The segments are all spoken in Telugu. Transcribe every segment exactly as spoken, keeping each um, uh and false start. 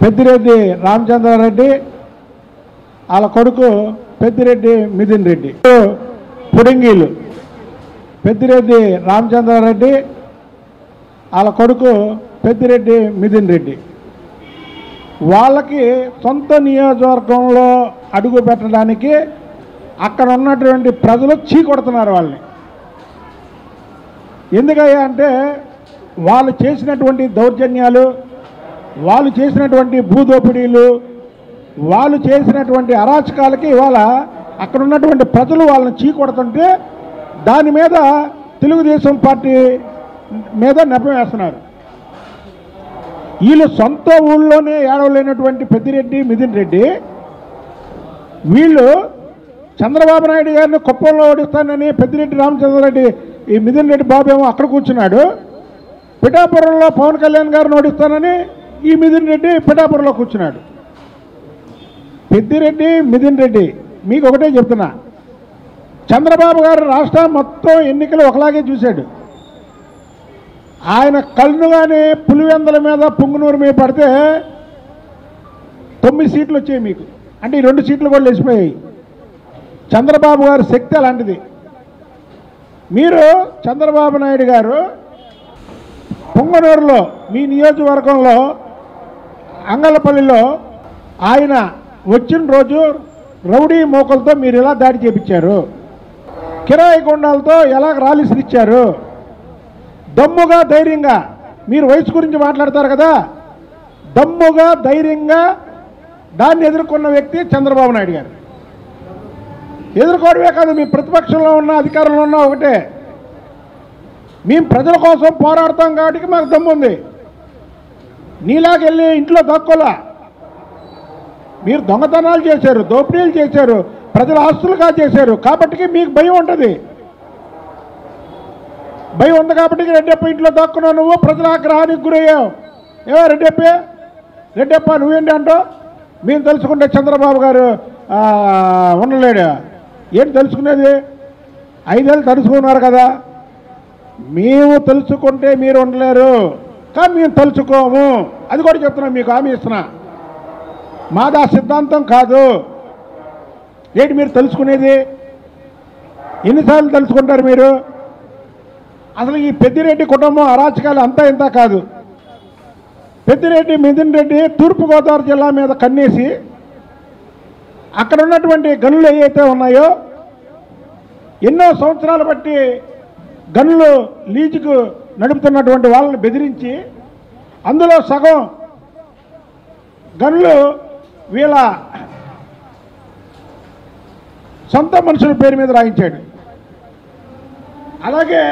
పెద్దిరెడ్డి రామచంద్రారెడ్డి వాళ్ళ కొడుకు పెద్దిరెడ్డి మిథున్ రెడ్డి పుడింగీలు పెద్దిరెడ్డి రామచంద్రారెడ్డి వాళ్ళ కొడుకు పెద్దిరెడ్డి మిథున్ రెడ్డి వాళ్ళకి సొంత నియోజకవర్గంలో అడుగు పెట్టడానికి అక్కడ ఉన్నటువంటి ప్రజలు చీకొడుతున్నారు వాళ్ళని. ఎందుకయ్యా అంటే వాళ్ళు చేసినటువంటి దౌర్జన్యాలు, వాళ్ళు చేసినటువంటి భూదోపిడీలు, వాళ్ళు చేసినటువంటి అరాచకాలకి ఇవాళ అక్కడ ఉన్నటువంటి ప్రజలు వాళ్ళని చీకొడుతుంటే దాని మీద తెలుగుదేశం పార్టీ మీద నెపం వేస్తున్నారు. వీళ్ళు సొంత ఊళ్ళోనే ఏడవలేనటువంటి పెద్దిరెడ్డి మిథున్ రెడ్డి వీళ్ళు చంద్రబాబు నాయుడు గారిని కుప్పంలో ఓడిస్తానని పెద్దిరెడ్డి రామచంద్రారెడ్డి ఈ మిథున్ రెడ్డి బాబు ఏమో అక్కడ కూర్చున్నాడు, పిఠాపురంలో పవన్ కళ్యాణ్ గారిని ఓడిస్తానని ఈ మిథున్ రెడ్డి పిఠాపురంలో కూర్చున్నాడు. పెద్దిరెడ్డి మిథున్ రెడ్డి మీకు ఒకటే చెప్తున్నా, చంద్రబాబు గారు రాష్ట్రం మొత్తం ఎన్నికలు ఒకలాగే చూశాడు. ఆయన కళ్ళుగానే పులివెందల మీద పుంగునూరు మీద పడితే తొమ్మిది సీట్లు వచ్చాయి మీకు, అంటే ఈ రెండు సీట్లు కూడా లేచిపోయాయి. చంద్రబాబు గారి శక్తి అలాంటిది. మీరు చంద్రబాబు నాయుడు గారు పుంగనూరులో మీ నియోజకవర్గంలో అంగళపల్లిలో ఆయన వచ్చిన రోజు రౌడీ మోకలతో మీరు ఎలా దాడి చేపించారు, కిరాయి గుండాలతో ఎలా రాలిసిరిచ్చారు, దమ్ముగా ధైర్యంగా మీరు వయసు గురించి మాట్లాడతారు కదా, దమ్ముగా ధైర్యంగా దాన్ని ఎదుర్కొన్న వ్యక్తి చంద్రబాబు నాయుడు గారు. ఎదుర్కోవడమే కాదు, మీ ప్రతిపక్షంలో ఉన్న అధికారంలో ఉన్న ఒకటే, మేము ప్రజల కోసం పోరాడతాం కాబట్టి మాకు దమ్ము ఉంది. నీలాగెళ్ళి ఇంట్లో దక్కోలా, మీరు దొంగతనాలు చేశారు, దోపిడీలు చేశారు, ప్రజల ఆస్తులుగా చేశారు కాబట్టి మీకు భయం ఉంటుంది. భయం ఉంది కాబట్టి రెడ్డప్ప ఇంట్లో దక్కున్నావు, నువ్వు ప్రజల ఆగ్రహానికి గురయ్యావు. ఏవో రెడ్డప్ప రెడ్డప్ప నువ్వేంటి అంటావు. మేము తెలుసుకుంటే చంద్రబాబు గారు ఉండలేడు, ఏంటి తెలుసుకునేది? ఐదేళ్ళు తెలుసుకున్నారు కదా. మేము తెలుసుకుంటే మీరు ఉండలేరు, కానీ మేము తెలుసుకోము, అది కూడా చెప్తున్నాం, మీకు హామీ ఇస్తున్నా. మాదా సిద్ధాంతం కాదు. ఏంటి మీరు తెలుసుకునేది? ఎన్నిసార్లు తెలుసుకుంటారు మీరు? అసలు ఈ పెద్దిరెడ్డి కుటుంబం అరాచకాలు అంతా ఇంత కాదు. పెద్దిరెడ్డి మిథున్ రెడ్డి తూర్పుగోదావరి జిల్లా మీద కన్నేసి అక్కడ ఉన్నటువంటి గనులు ఏవైతే ఉన్నాయో ఎన్నో సంవత్సరాలు బట్టి గనులు లీజుకు నడుపుతున్నటువంటి వాళ్ళని బెదిరించి అందులో సగం గనులు వీళ్ళ సొంత మనుషుల పేరు మీద రాయించాడు. అలాగే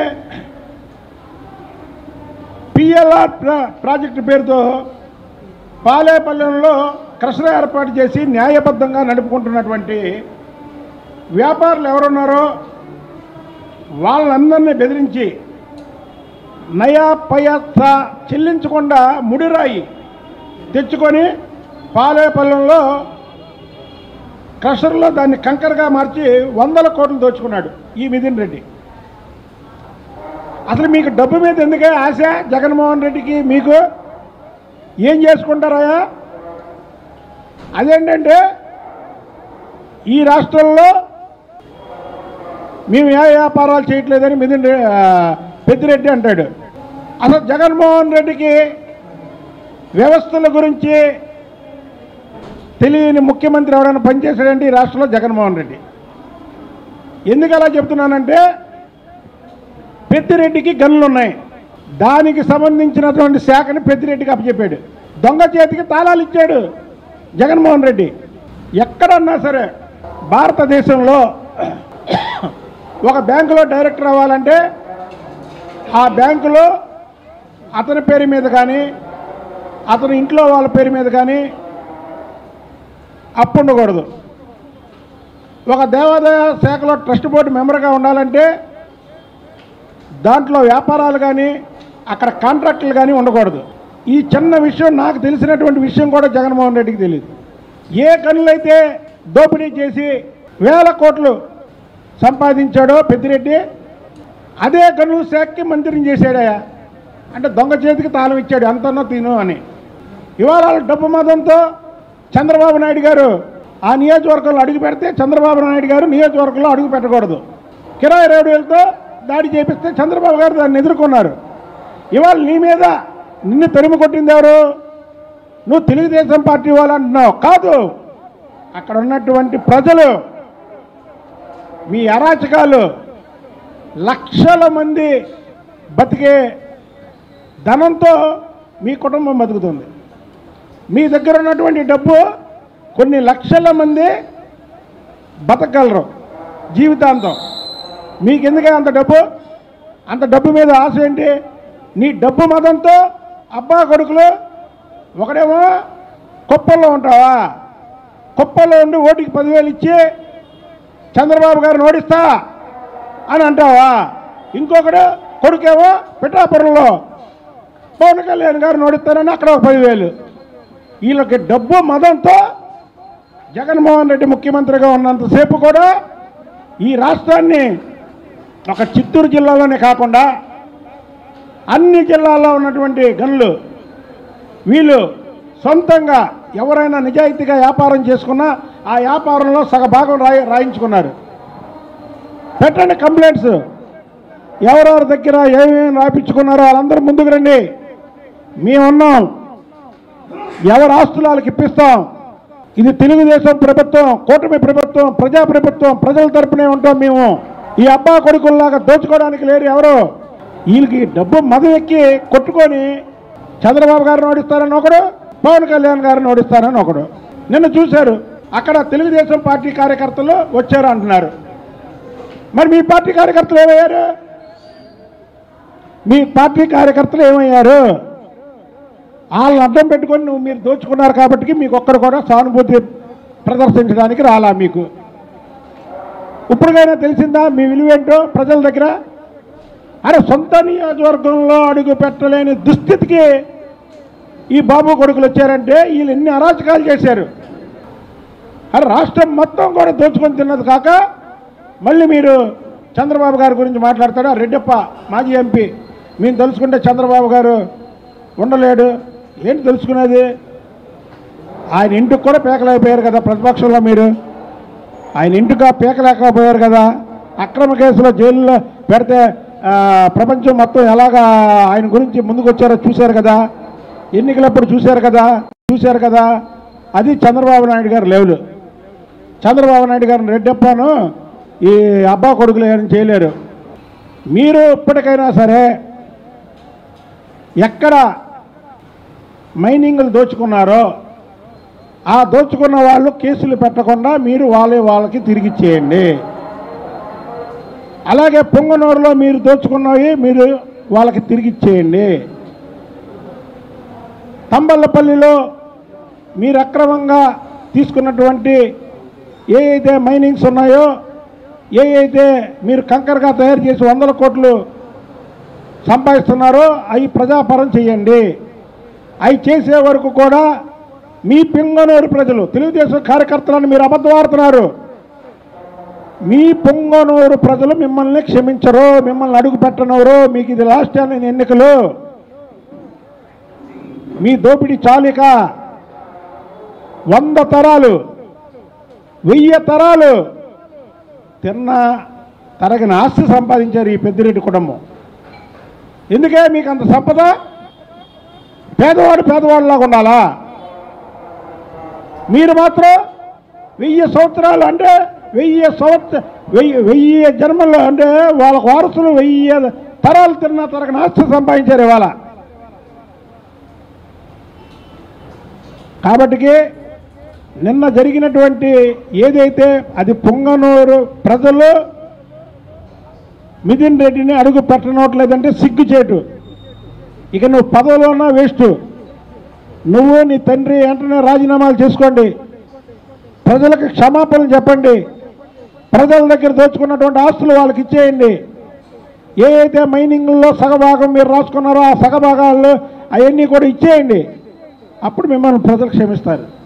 పిఎల్ఆర్ ప్రాజెక్టు పేరుతో పాలేపల్లెంలో క్రషర్ ఏర్పాటు చేసి న్యాయబద్ధంగా నడుపుకుంటున్నటువంటి వ్యాపారులు ఎవరున్నారో వాళ్ళందరినీ బెదిరించి నయా పయస చెల్లించకుండా ముడిరాయి తెచ్చుకొని పాలేపల్లెంలో క్రషర్లో దాన్ని కంకరగా మార్చి వందల కోట్లు దోచుకున్నాడు ఈ మిథున్ రెడ్డి. అసలు మీకు డబ్బు మీద ఎందుకే ఆశ? జగన్మోహన్ రెడ్డికి మీకు ఏం చేసుకుంటారా? అదేంటంటే ఈ రాష్ట్రంలో మేము ఏ వ్యాపారాలు చేయట్లేదని మిథున్ పెద్దిరెడ్డి అంటాడు. అసలు జగన్మోహన్ రెడ్డికి వ్యవస్థల గురించి తెలియని ముఖ్యమంత్రి ఎవరైనా పనిచేశాడంటే ఈ రాష్ట్రంలో జగన్మోహన్ రెడ్డి. ఎందుకు అలా చెప్తున్నానంటే పెద్దిరెడ్డికి గన్నులు ఉన్నాయి, దానికి సంబంధించినటువంటి శాఖని పెద్దిరెడ్డికి అప్పచెప్పాడు. దొంగ చేతికి తాళాలు ఇచ్చాడు జగన్మోహన్ రెడ్డి. ఎక్కడన్నా సరే భారతదేశంలో ఒక బ్యాంకులో డైరెక్టర్ అవ్వాలంటే ఆ బ్యాంకులో అతని పేరు మీద కానీ అతని ఇంట్లో వాళ్ళ పేరు మీద కానీ అప్పు ఉండకూడదు. ఒక దేవాదాయ శాఖలో ట్రస్ట్ బోర్డు మెంబర్గా ఉండాలంటే దాంట్లో వ్యాపారాలు కానీ అక్కడ కాంట్రాక్టులు కానీ ఉండకూడదు. ఈ చిన్న విషయం నాకు తెలిసినటువంటి విషయం కూడా జగన్మోహన్ రెడ్డికి తెలియదు. ఏ గనులైతే దోపిడీ చేసి వేల కోట్లు సంపాదించాడో పెద్దిరెడ్డి, అదే గనుల శాఖకి మంత్రిని చేశాడయా. అంటే దొంగ చేతికి తాళం ఇచ్చాడు, అంతనో తిను అని. ఇవాళ డబ్బు మతంతో చంద్రబాబు నాయుడు గారు ఆ నియోజకవర్గంలో అడుగు పెడితే చంద్రబాబు నాయుడు గారు నియోజకవర్గంలో అడుగు పెట్టకూడదు. కిరాయి రేడియోలతో దాడి చేపిస్తే చంద్రబాబు గారు దాన్ని ఎదుర్కొన్నారు. ఇవాళ నీ మీద నిన్ను తరిమి కొట్టింది ఎవరు? నువ్వు తెలుగుదేశం పార్టీ వాళ్ళు అంటున్నావు. కాదు, అక్కడ ఉన్నటువంటి ప్రజలు, మీ అరాచకాలు. లక్షల మంది బతికే ధనంతో మీ కుటుంబం బతుకుతుంది. మీ దగ్గర ఉన్నటువంటి డబ్బు కొన్ని లక్షల మంది బతకగలరు జీవితాంతం. మీకెందుకే అంత డబ్బు? అంత డబ్బు మీద ఆశ ఏంటి? నీ డబ్బు మతంతో అబ్బా కొడుకులు, ఒకడేమో కుప్పల్లో ఉంటావా, కుప్పల్లో ఉండి ఓటికి పదివేలు ఇచ్చి చంద్రబాబు గారిని ఓడిస్తా అని అంటావా? ఇంకొకడు కొడుకేమో పిఠాపురంలో పవన్ కళ్యాణ్ గారిని ఓడిస్తానని అక్కడ ఒక పదివేలు. వీళ్ళకి డబ్బు మదంతో జగన్మోహన్ రెడ్డి ముఖ్యమంత్రిగా ఉన్నంతసేపు కూడా ఈ రాష్ట్రాన్ని ఒక చిత్తూరు జిల్లాలోనే కాకుండా అన్ని జిల్లాల్లో ఉన్నటువంటి గనులు వీళ్ళు సొంతంగా ఎవరైనా నిజాయితీగా వ్యాపారం చేసుకున్నా ఆ వ్యాపారంలో సగభాగం రాయి రాయించుకున్నారు. పెట్టండి కంప్లైంట్స్, ఎవరెవరి దగ్గర ఏమేమి రాయించుకున్నారో వాళ్ళందరూ ముందుకు రండి. మేమున్నాం, ఎవరి ఆస్తులు వాళ్ళకి ఇప్పిస్తాం. ఇది తెలుగుదేశం ప్రభుత్వం, కూటమి ప్రభుత్వం, ప్రజా ప్రభుత్వం, ప్రజల తరపునే ఉంటాం మేము. ఈ అబ్బా కొడుకుల్లాగా దోచుకోవడానికి లేరు ఎవరు. వీళ్ళకి డబ్బు మదం ఎక్కి కొట్టుకొని చంద్రబాబు గారిని ఓడిస్తారని ఒకడు, పవన్ కళ్యాణ్ గారిని ఓడిస్తారని ఒకడు. నిన్న చూశారు, అక్కడ తెలుగుదేశం పార్టీ కార్యకర్తలు వచ్చారు అంటున్నారు. మరి మీ పార్టీ కార్యకర్తలు ఏమయ్యారు? మీ పార్టీ కార్యకర్తలు ఏమయ్యారు? వాళ్ళని అడ్డం పెట్టుకొని నువ్వు మీరు దోచుకున్నారు కాబట్టి మీకు ఒక్కడు కూడా సానుభూతి ప్రదర్శించడానికి రాలా. మీకు ఇప్పటికైనా తెలిసిందా మీ విలువేంటో ప్రజల దగ్గర? అరే, సొంత నియోజకవర్గంలో అడుగు పెట్టలేని దుస్థితికి ఈ బాబు కొడుకులు వచ్చారంటే వీళ్ళు ఎన్ని అరాచకాలు చేశారు. అరే, రాష్ట్రం మొత్తం కూడా దోచుకొని తిన్నది కాక మళ్ళీ మీరు చంద్రబాబు గారి గురించి మాట్లాడతాడు. రెడ్డప్ప మాజీ ఎంపీ, మేము తెలుసుకుంటే చంద్రబాబు గారు ఉండలేడు. ఏంటి తెలుసుకునేది? ఆయన ఇంటికి కూడా పేకలేకపోయారు కదా ప్రతిపక్షంలో మీరు. ఆయన ఇంటికి పేకలేకపోయారు కదా. అక్రమ కేసులో జైల్లో పెడితే ప్రపంచం మొత్తం ఎలాగా ఆయన గురించి ముందుకు వచ్చారో చూశారు కదా. ఎన్నికలప్పుడు చూశారు కదా చూశారు కదా అది చంద్రబాబు నాయుడు గారు లెవెల్. చంద్రబాబు నాయుడు గారిని రెడ్డప్పను ఈ అబ్బా కొడుకులు ఏమైనా చేయలేరు. మీరు ఇప్పటికైనా సరే ఎక్కడ మైనింగ్లు దోచుకున్నారో ఆ దోచుకున్న వాళ్ళు కేసులు పెట్టకుండా మీరు వాళ్ళే వాళ్ళకి తిరిగి ఇచ్చేయండి. అలాగే పొంగనూరులో మీరు దోచుకున్నవి మీరు వాళ్ళకి తిరిగి ఇచ్చేయండి. తంబళ్ళపల్లిలో మీరు అక్రమంగా తీసుకున్నటువంటి ఏ అయితే మైనింగ్స్ ఉన్నాయో, ఏ అయితే మీరు కంకరగా తయారు చేసి వందల కోట్లు సంపాదిస్తున్నారో అవి ప్రజాపరం చేయండి. అవి చేసే వరకు కూడా మీ పొంగనూరు ప్రజలు, తెలుగుదేశం కార్యకర్తలను మీరు అబద్ధం ఆడుతున్నారు. మీ పొంగనూరు ప్రజలు మిమ్మల్ని క్షమించరు, మిమ్మల్ని అడుగు పెట్టనవరు. మీకు ఇది లాస్ట్ టైం ఎన్నికలు. మీ దోపిడీ చాలిక వంద తరాలు వెయ్యి తరాలు తిన్న తరగిన ఆస్తి సంపాదించారు ఈ పెద్దిరెడ్డి కుటుంబం. ఎందుకే మీకు అంత సంపద? పేదవాడు పేదవాడిలాగా ఉండాలా? మీరు మాత్రం వెయ్యి సంవత్సరాలు అంటే వెయ్యి సంవత్సర వెయ్యి వెయ్యి జన్మల్లో అంటే వాళ్ళకు వారసులు వెయ్యి తరాలు తిన్న తరగిన ఆస్తి సంపాదించారు ఇవాళ. కాబట్టి నిన్న జరిగినటువంటి ఏదైతే అది పొంగనూరు ప్రజలు మిథున్ రెడ్డిని అడుగు పెట్టనట్లేదంటే సిగ్గుచేటు. ఇక నువ్వు పదవిలోనా వేస్ట్. నువ్వు నీ తండ్రి వెంటనే రాజీనామాలు చేసుకోండి. ప్రజలకు క్షమాపణలు చెప్పండి. ప్రజల దగ్గర దోచుకున్నటువంటి ఆస్తులు వాళ్ళకి ఇచ్చేయండి. ఏ అయితే మైనింగ్లో సగభాగం మీరు రాసుకున్నారో ఆ సగభాగాల్లో అవన్నీ కూడా ఇచ్చేయండి. అప్పుడు మిమ్మల్ని ప్రజలు క్షమిస్తారు.